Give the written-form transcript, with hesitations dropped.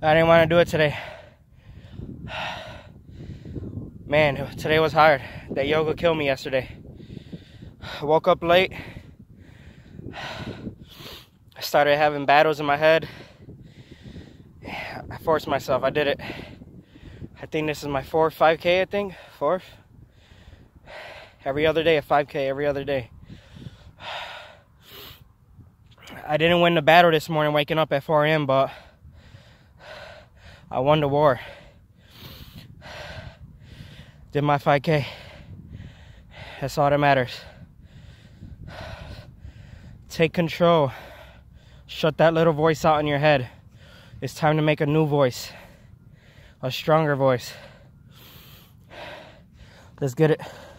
I didn't want to do it today. Man, today was hard. That yoga killed me yesterday. I woke up late. I started having battles in my head. I forced myself. I did it. I think this is my fourth 5K, I think. Fourth? Every other day, a 5K every other day. I didn't win the battle this morning waking up at 4 a.m., but I won the war. Did my 5K. That's all that matters. Take control. Shut that little voice out in your head. It's time to make a new voice. A stronger voice. Let's get it.